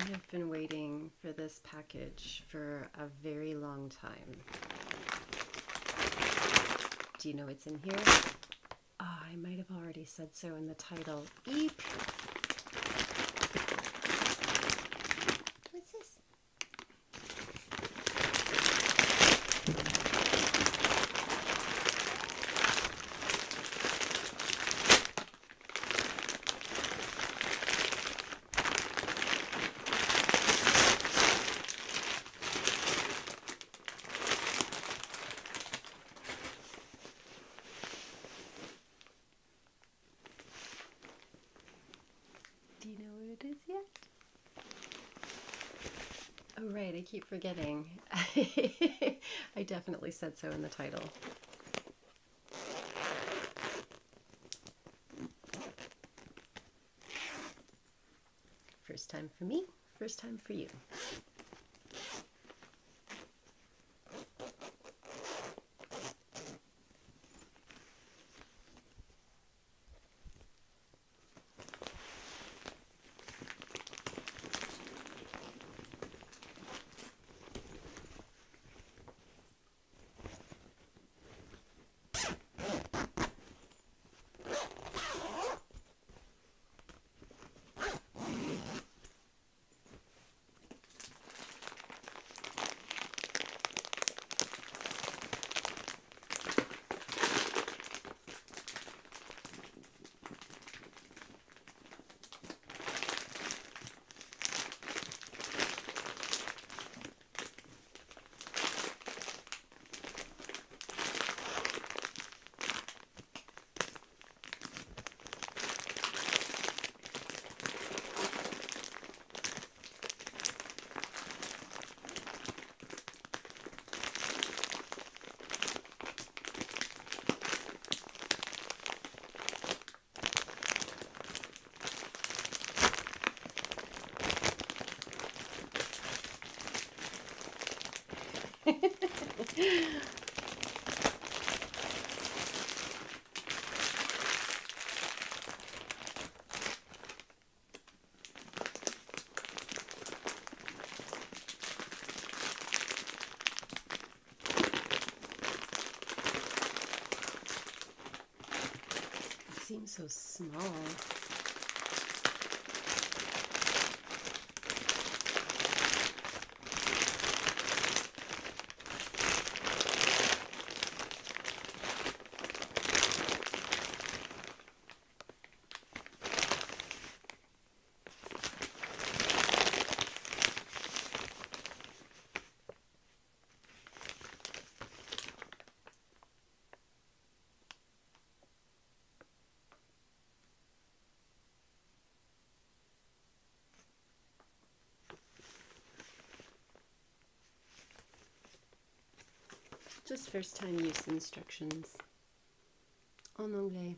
have been waiting for this package for a very long time. Do you know what's in here? Oh, I might have already said so in the title. Eep! What's this? Do you know what it is yet? Oh, right, I keep forgetting. I definitely said so in the title. First time for me, first time for you. It seems so small. Just first time use instructions en anglais.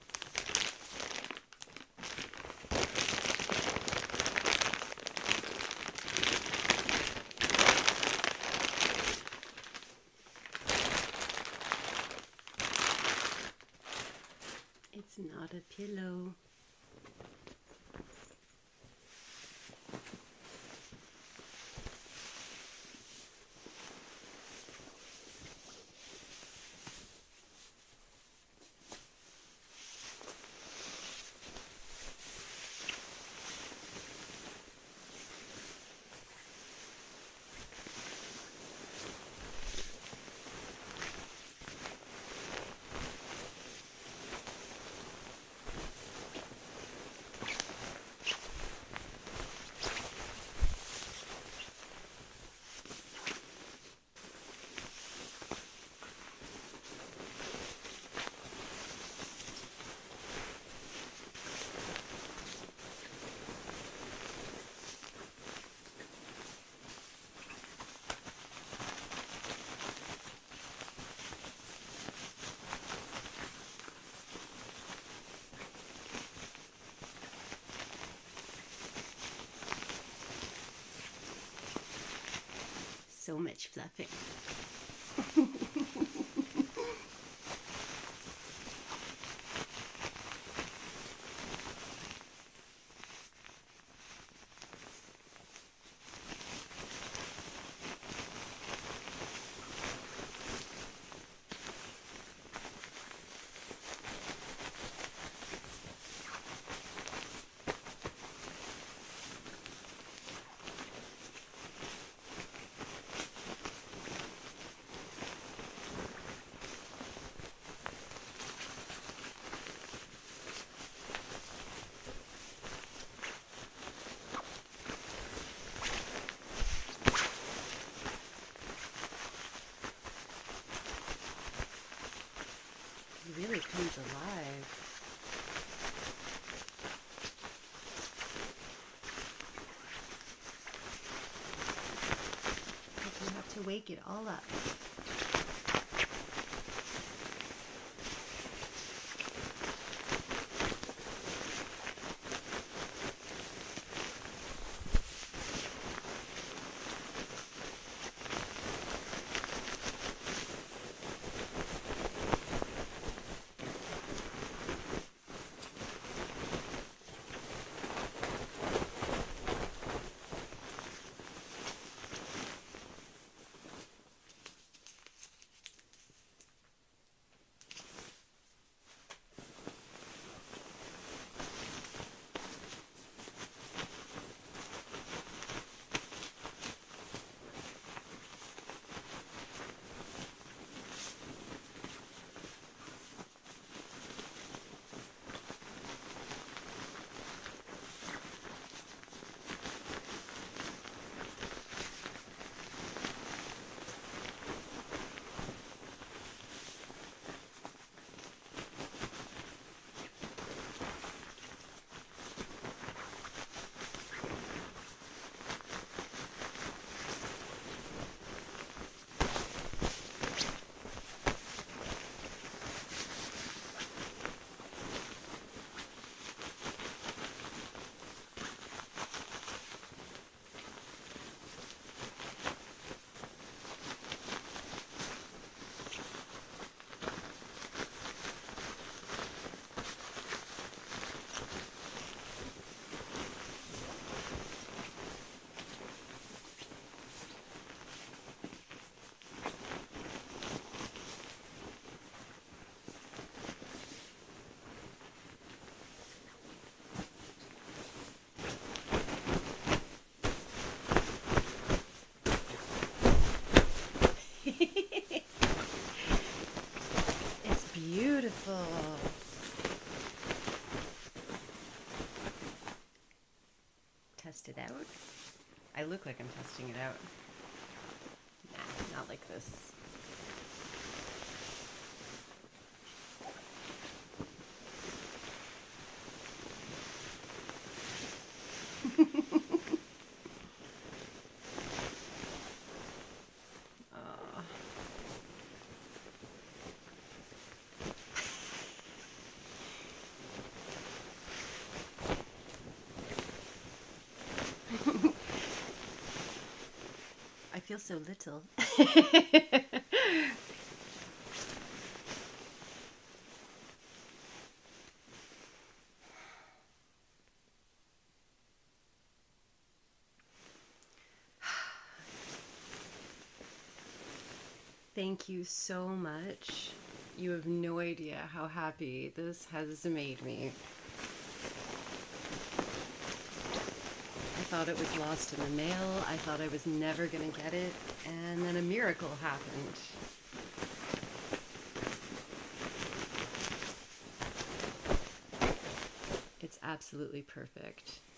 It's not a pillow. So much fluffing. wake it all up. It's beautiful. Test it out. I look like I'm testing it out. Nah, not like this. I feel so little. Thank you so much. You have no idea how happy this has made me. I thought it was lost in the mail. I thought I was never going to get it. And then a miracle happened. It's absolutely perfect.